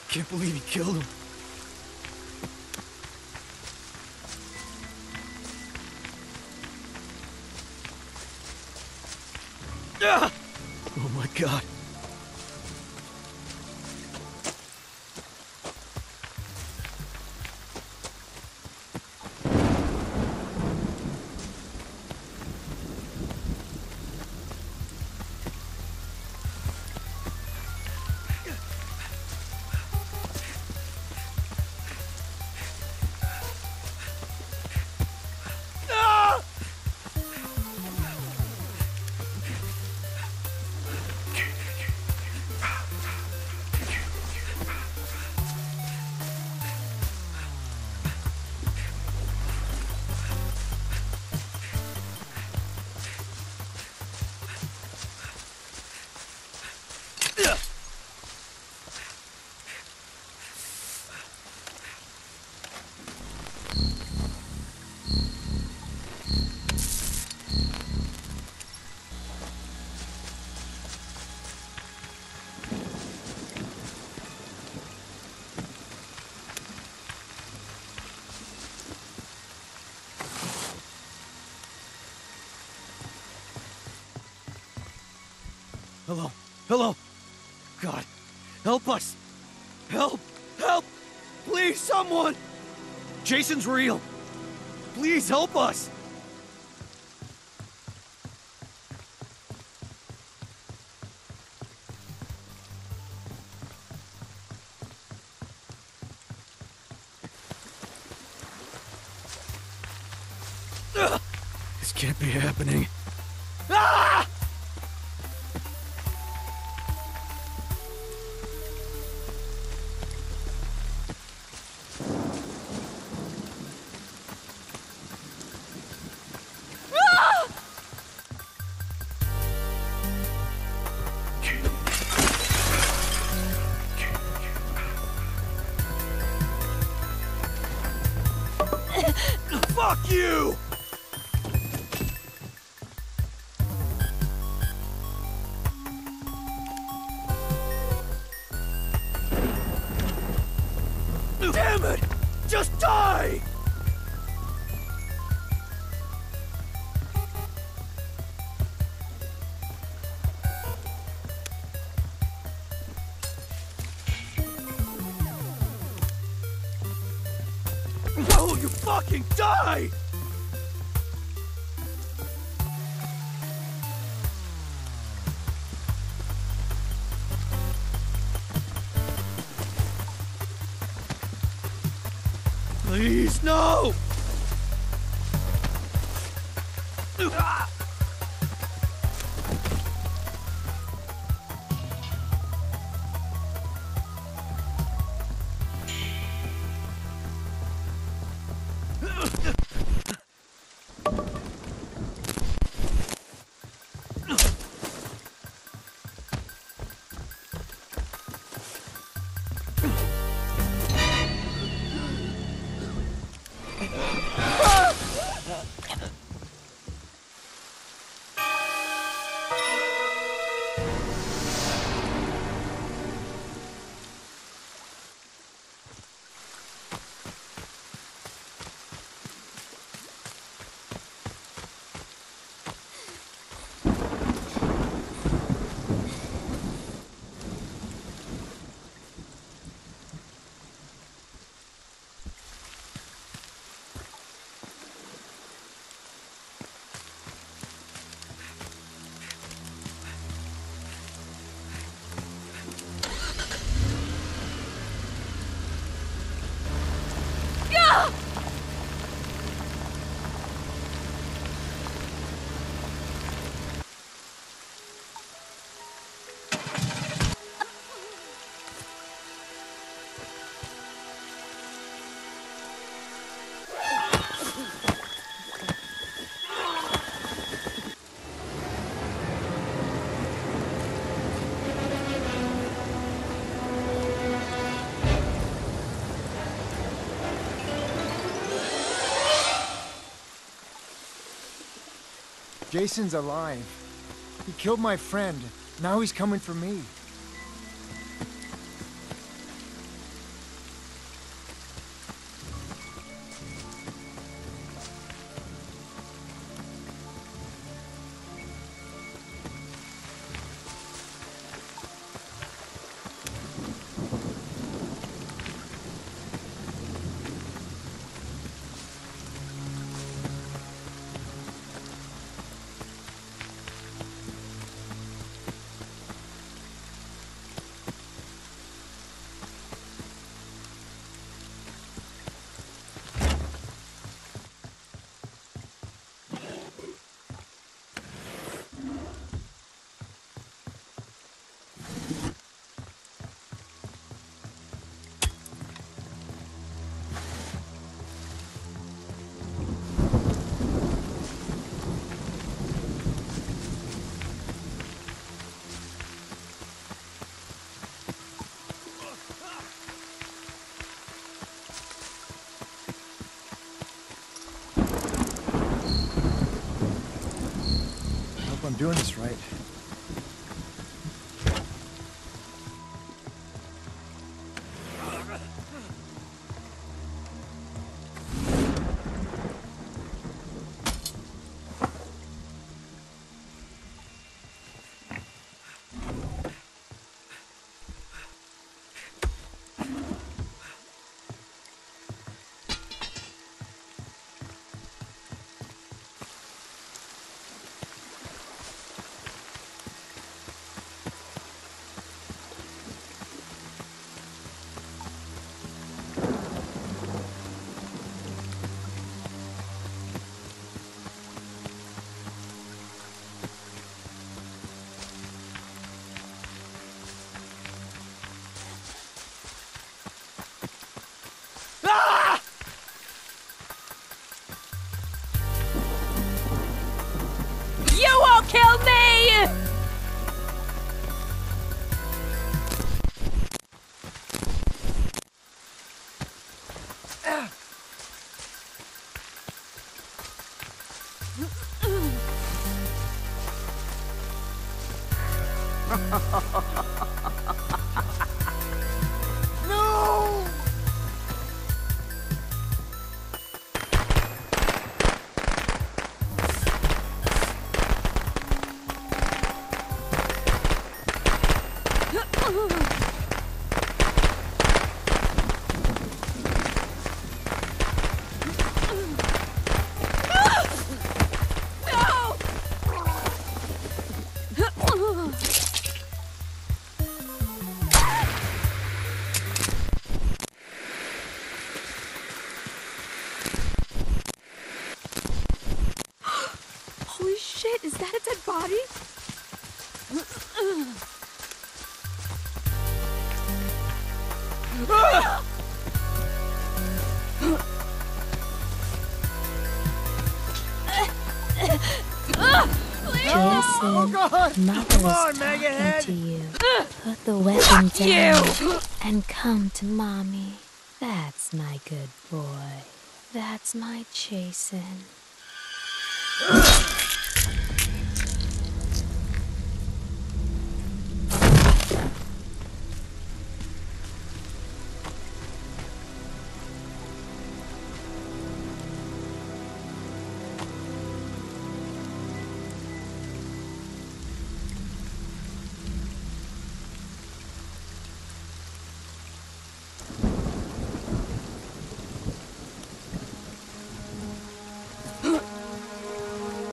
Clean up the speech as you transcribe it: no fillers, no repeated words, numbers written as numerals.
Can't believe he killed him. Ah! Oh my God. Hello? Hello? God, help us! Help! Help! Please, someone! Jason's real! Please help us! This can't be happening. Ah! Fuck you! Damn it! Just die! Why won't you fucking die? Please, no! Ah! Jason's alive. He killed my friend. Now he's coming for me. doing this right. You won't kill me! No! Holy shit, is that a dead body? Oh Jason, God! Mother Come is on, talking Megahead! to you. Put the weapon down and come to Mommy. That's my good boy. That's my Jason.